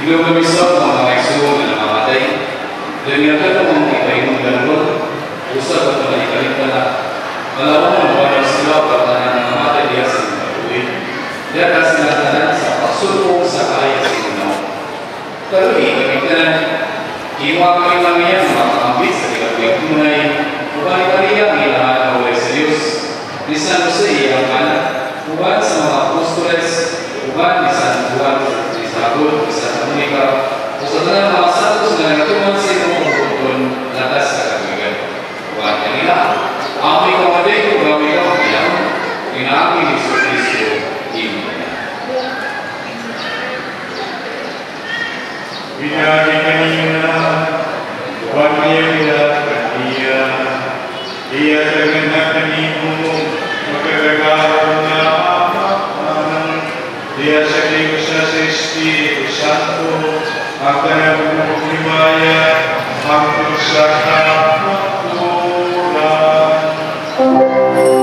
Belum memisah mengenai suhu dan mamadai. Demikian pun kita ingin berbuat usaha berkali-kali telah melawan membuat segala pertanyaan mamadai dia sendiri. Dia kasih nasihat sama suhu sahaya sendiri. Tapi demikian iman yang mengambil setiap mulai berkali-kali yang dilakukan oleh serius di sana yang mana uban sama apostoles uban di sana uban di Sahagun di sana menikah setelah masa itu sedang itu masih mengumpulkan lantas Sahagun uban yang hilang kami kemudian kami yang dinami Yesus Kristus ini bila dikaninya uban yang dilakukan dia terkenakan ibu magkagagawang dia sedih sa Espiritu Santo ang kanagumaya hanggang sa kapatulan.